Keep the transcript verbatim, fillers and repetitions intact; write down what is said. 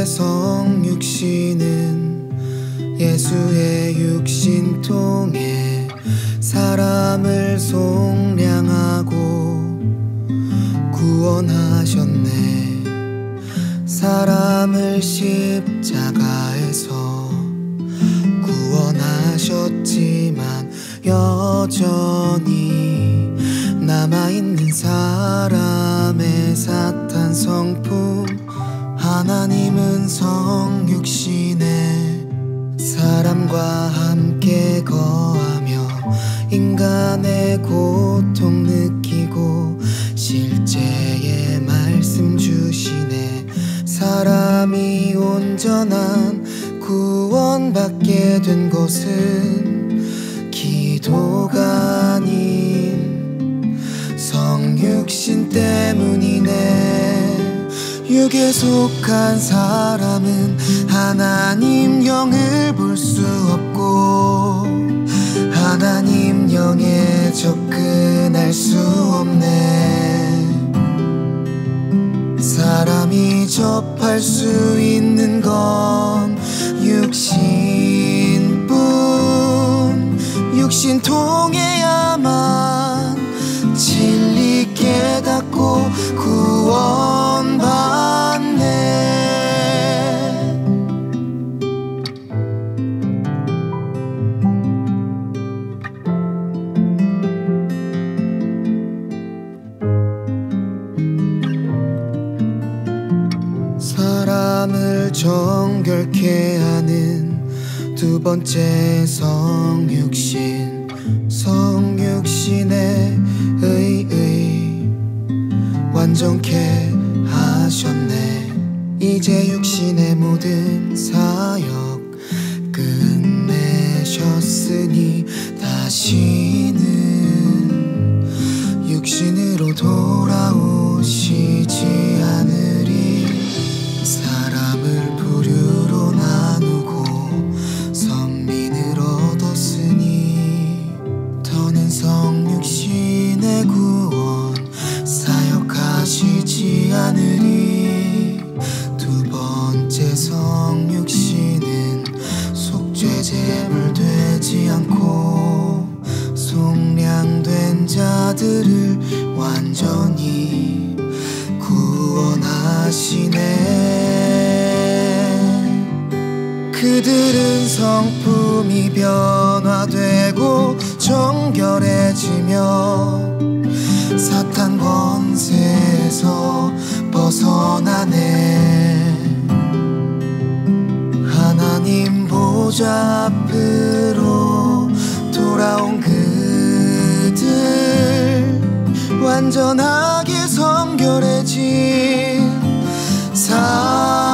번째 성육신은 예수의 육신 통해 사람을 속량하고 구원하셨네. 사람을 십자가에서 구원하셨지만 여전히 남아있는 사람의 사탄 성품. 하나님은 성육신에 사람과 함께 거하며 인간의 고통 느끼고 실제의 말씀 주시네. 사람이 온전한 구원받게 된 것은 기도가 아닌 성육신 때문이네. 육에 속한 사람은 하나님 영을 볼 수 없고 하나님 영에 접근할 수 없네. 사람이 접할 수 있는 건 육신뿐. 육신 통해야만 진리 깨닫고 구원받네. 사람을 정결케 하는 두 번째 성육신. 성육신의 의의 완전케 하셨네. 이제 육신의 모든 사역 끝내셨으니 다시는 육신으로 돌아오시지 않으리. 사람을 부류로 나누고 선민을 얻었으니 더는 성육신의 구원 사역하시지 않으리. 두 번째 성육신은 속죄 제물 되지 않고 속량된 자들을 완전히 구원하시네. 그들은 성품이 변화되고 정결해지며 사탄 권세에서 벗어나네. 하나님 보좌 앞으로 돌아온 그들 완전하게 성결해진 사